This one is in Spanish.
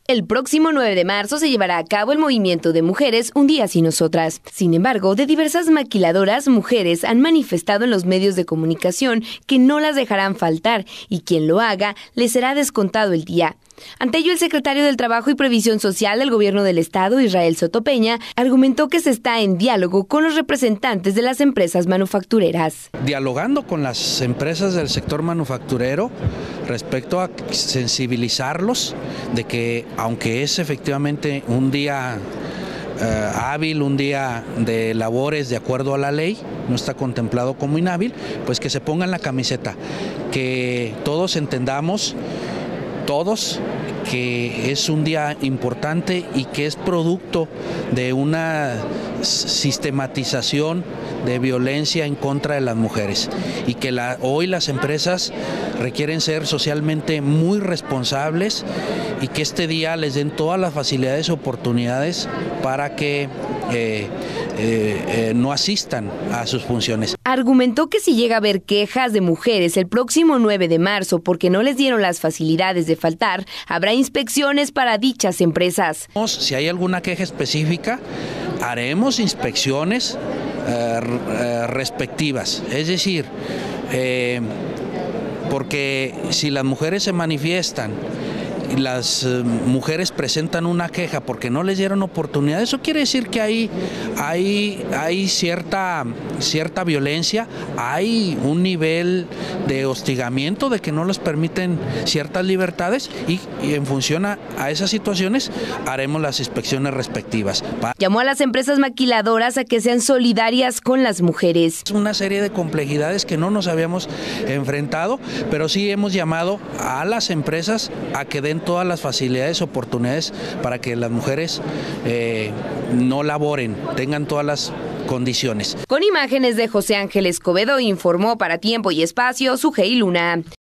El próximo 9 de marzo se llevará a cabo el movimiento de mujeres Un Día Sin Nosotras. Sin embargo, de diversas maquiladoras, mujeres han manifestado en los medios de comunicación que no las dejarán faltar y quien lo haga les será descontado el día. Ante ello, el secretario del Trabajo y Previsión Social del Gobierno del Estado, Israel Soto Peña, argumentó que se está en diálogo con los representantes de las empresas manufactureras. Dialogando con las empresas del sector manufacturero respecto a sensibilizarlos de que, aunque es efectivamente un día hábil, un día de labores de acuerdo a la ley, no está contemplado como inhábil, pues que se pongan la camiseta, que todos entendamos, que es un día importante y que es producto de una sistematización de violencia en contra de las mujeres y que hoy las empresas requieren ser socialmente muy responsables y que este día les den todas las facilidades y oportunidades para que no asistan a sus funciones. Argumentó que si llega a haber quejas de mujeres el próximo 9 de marzo porque no les dieron las facilidades de faltar, habrá inspecciones para dichas empresas. Si hay alguna queja específica, haremos inspecciones respectivas, es decir, porque si las mujeres se manifiestan, las mujeres presentan una queja porque no les dieron oportunidad, eso quiere decir que hay cierta violencia, hay un nivel de hostigamiento, de que no les permiten ciertas libertades y en función a esas situaciones haremos las inspecciones respectivas. Llamó a las empresas maquiladoras a que sean solidarias con las mujeres. Una serie de complejidades que no nos habíamos enfrentado, pero sí hemos llamado a las empresas a que den todas las facilidades, oportunidades para que las mujeres no laboren, tengan todas las condiciones. Con imágenes de José Ángel Escobedo, informó para Tiempo y Espacio Sujei Luna.